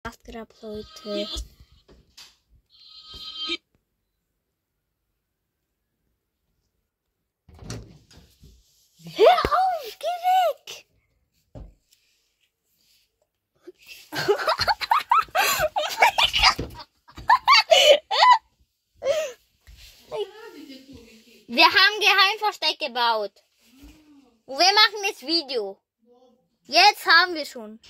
Grab, Leute. Hör auf, geh weg! Wir haben Geheimversteck gebaut. Und wir machen das Video. Jetzt haben wir schon.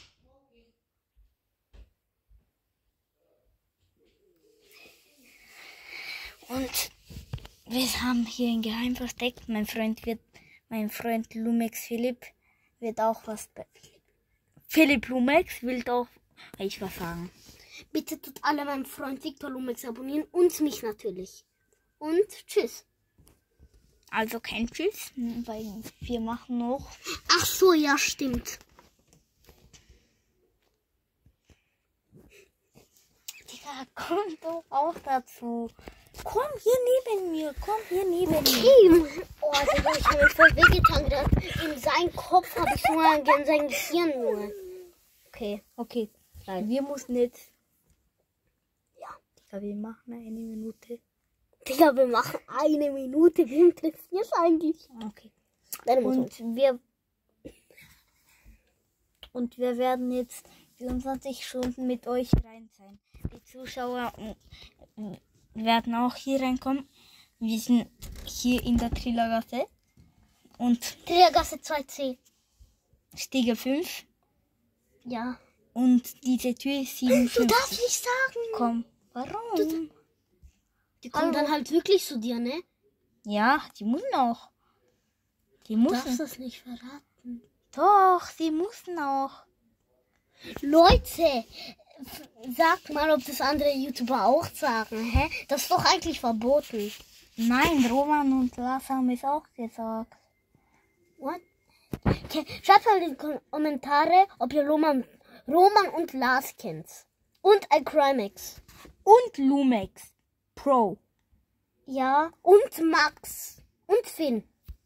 Und wir haben hier ein Geheimversteck. Mein Freund Lumex Philipp wird auch was. Philipp Lumex will auch ich was sagen. Bitte tut alle meinen Freund Victor Lumex abonnieren und mich natürlich. Und tschüss. Also kein Tschüss, weil wir machen noch. Ach so, ja, stimmt. Digga, komm doch auch dazu. Komm hier neben mir, mir. Oh, Digga, ich habe mich voll wehgetan gedacht. In seinem Kopf habe ich nur an sein Gehirn nur. Okay. Nein. Wir müssen jetzt. Ja, Digga, wir machen eine Minute. Digga, wir machen eine Minute. Wie interessiert es eigentlich? Okay. Und wir werden jetzt 24 Stunden mit euch rein sein. Die Zuschauer werden auch hier reinkommen. Wir sind hier in der Trillergasse. Und Trillergasse 2C. Stiege 5. Ja. Und diese Tür ist 57. Du darfst nicht sagen. Komm. Warum? Die kommen dann halt wirklich zu dir, ne? Ja, die müssen auch. Du darfst das nicht verraten. Doch, sie müssen auch. Leute, sagt mal, ob das andere YouTuber auch sagen, hä? Das ist doch eigentlich verboten. Nein, Roman und Lars haben es auch gesagt. What? Okay, schreibt mal in die Kommentare, ob ihr Roman und Lars kennt. Und iCrimex. Und Lumex Pro. Ja, und Max. Und Finn.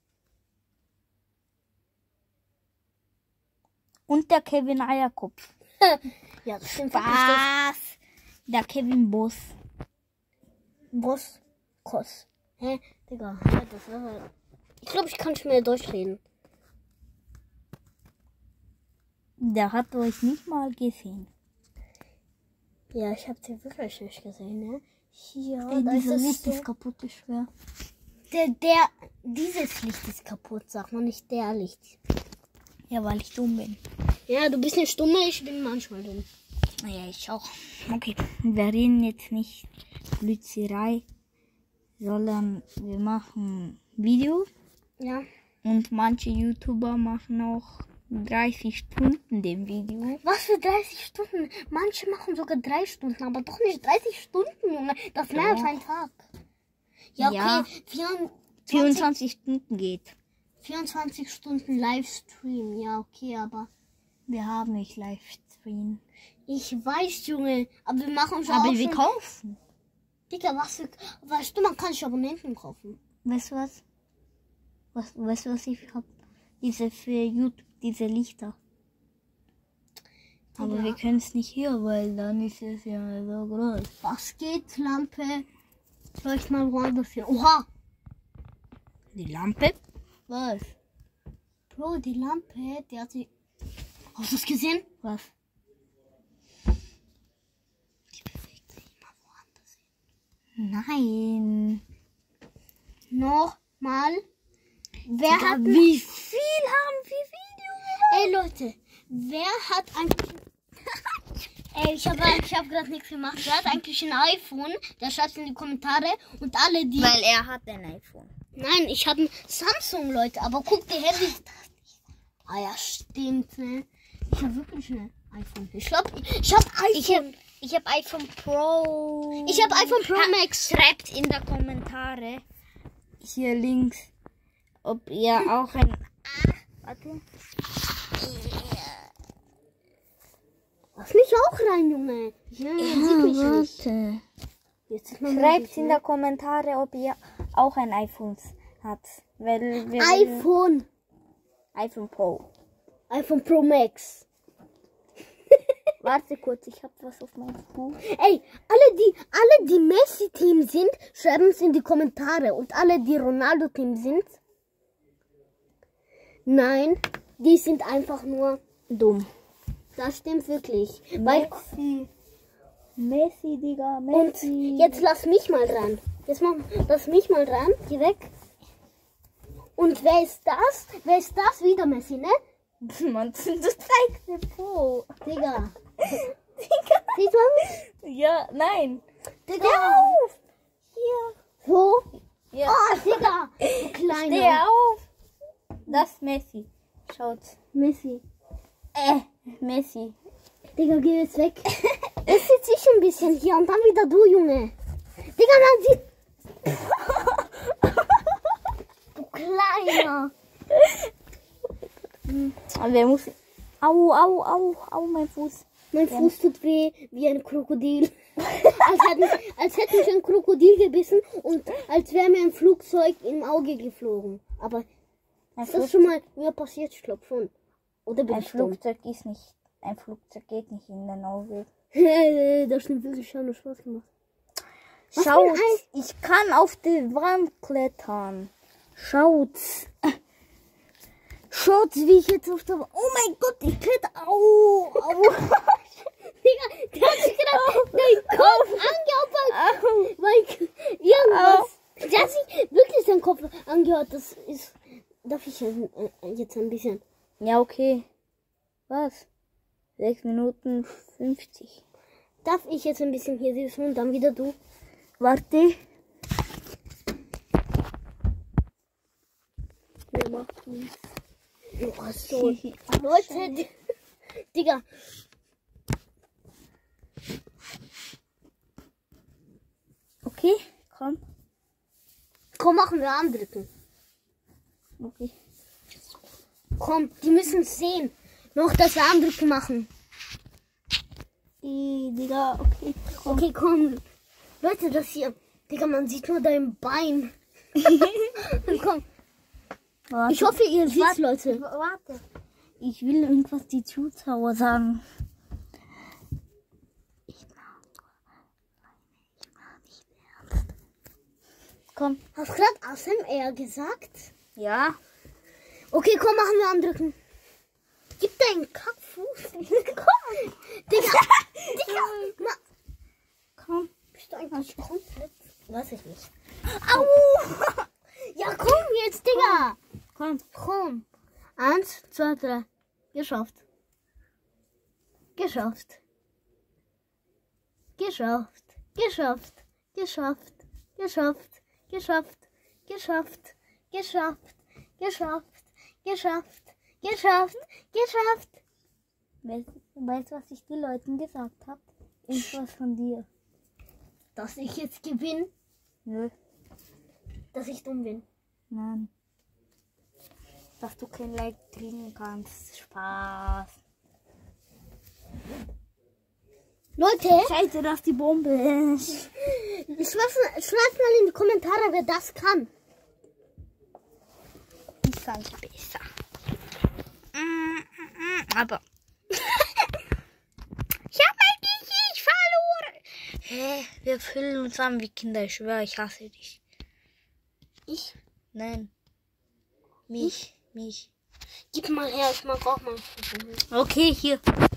Und der Kevin Eierkopf. Ja, das stimmt. Was? Der Kevin Boss. Boss. Koss. Hä? Digga, ja, das war... Ich glaube, ich kann schnell durchreden. Der hat euch nicht mal gesehen. Ja, ich habe sie wirklich nicht gesehen, ne? Hier, da ist das Licht ist kaputt, ich schwör. Dieses Licht ist kaputt, sag mal, nicht der Licht. Ja, weil ich dumm bin. Ja, du bist nicht dumm, ich bin manchmal dumm. Ja, ich auch. Okay, wir reden jetzt nicht Blödserei, sondern wir machen Videos. Ja. Und manche YouTuber machen auch 30 Stunden dem Video. Was für 30 Stunden? Manche machen sogar 3 Stunden, aber doch nicht 30 Stunden, Junge. Das ist mehr als ein Tag. Ja, okay. Ja. 24 Stunden geht. 24 Stunden Livestream. Ja, okay, aber... Wir haben nicht Livestream. Ich weiß, Junge. Aber wir machen schon aber auch wir schon... kaufen. Digga, weißt du, man kann sich Abonnenten kaufen. Weißt du was? Weißt du, was ich hab? Diese für YouTube, diese Lichter. Aber wir können es nicht hier, weil dann ist es ja so groß. Was geht, Lampe? Leucht mal woanders hin. Oha! Die Lampe? Was? Bro, die Lampe, die hat sie... Hast du es gesehen? Was? Die bewegt sich immer woanders hin. Nein. Nochmal. Wie viel haben wir Videos? Ey Leute, wer hat eigentlich... Ey, ich hab gerade nichts gemacht. Wer hat eigentlich ein iPhone? Der schreibt in die Kommentare und alle die... Weil er hat ein iPhone. Nein, ich habe ein Samsung, Leute. Aber guck, die Handys... Ah ja, stimmt, ne? Ich habe wirklich ein iPhone. Ich glaube, ich habe iPhone. Ich habe iPhone Pro. Ich habe iPhone Pro Max. Schreibt in der Kommentare hier links, ob ihr auch ein... Warte. Lass mich auch rein, Junge. Warte. Schreibt in der Kommentare, ob ihr auch ein iPhone habt. Weil wir iPhone Pro. iPhone Pro Max. Warte kurz, ich habe was auf meinem Fuß. Ey, alle die Messi-Team sind, schreiben es in die Kommentare. Und alle, die Ronaldo-Team sind, nein, die sind einfach nur dumm. Das stimmt wirklich. Weil, Messi, Digga, und jetzt lass mich mal dran. Lass mich mal dran, geh weg. Und wer ist das? Wer ist das? Wieder Messi, ne? Mann, du zeigst mir Po. Digga. Digga. Siehst du mich? Ja, nein. Digga. Auf. Hier. So? Ja. Oh, Digga. Du Kleiner. Steh auf. Das ist Messi. Schaut. Messi. Messi. Digga, geh jetzt weg. Jetzt sitze ich ein bisschen hier und dann wieder du, Junge. Digga, dann du Kleiner. Aber wer muss... Au, mein Fuß. Mein Fuß tut weh wie ein Krokodil. als hätte mich ein Krokodil gebissen und als wäre mir ein Flugzeug im Auge geflogen. Aber ist das schon mal mir passiert? Ich glaube schon. Oder bin Ein ich dumm? Flugzeug ist nicht... Ein Flugzeug geht nicht in den Auge. Das stimmt wirklich, schon nur Spaß gemacht. Was Schaut, für ein ich kann auf die Wand klettern. Schaut. Schaut, wie ich jetzt auf der... Oh mein Gott, ich kletter... Au. Digga, der hat sich gerade den Kopf angehaut. Weil irgendwas... Der hat sich wirklich den Kopf angehört. Das ist... Darf ich jetzt ein bisschen... Ja, okay. Was? 6 Minuten 50. Darf ich jetzt ein bisschen hier sitzen und dann wieder du? Warte. Wir machen... Oh, so. Leute, Digga. Okay, komm. Komm, machen wir andrücken. Okay. Komm, die müssen es sehen. Noch das andrücken machen. Digga, okay. Komm. Okay, komm. Leute, das hier. Digga, man sieht nur dein Bein. Komm. Warte. Ich hoffe, ihr seht Leute. Warte. Ich will irgendwas die Zuschauer sagen. Ich mach nicht ernst. Komm. Hast du gerade ASMR gesagt? Ja. Okay, komm, machen wir andrücken. Gib deinen Kackfuß. Komm. Digga. Digga. Komm. Bist du eigentlich komplett? Weiß ich nicht. Au. Ja, komm jetzt, Digga. Komm. 1, 2, 3. Geschafft. Geschafft. Geschafft. Geschafft. Geschafft. Geschafft. Geschafft. Geschafft. Geschafft. Geschafft. Geschafft. Geschafft. Geschafft. Weißt du, was ich den Leuten gesagt habe? Irgendwas von dir. Dass ich jetzt gewinne. Nö. Dass ich dumm bin. Nein. Dass du kein Like kriegen kannst. Spaß. Leute, Scheiße, dass die Bombe ist. schreibt mal in die Kommentare, wer das kann. Ich kann besser. Aber. Ich habe mein Gesicht verloren. Hä? Wir fühlen uns an wie Kinder. Ich schwöre, ich hasse dich. Ich? Nein. Mich. Gib mal her, ich mag auch mal. Okay, hier.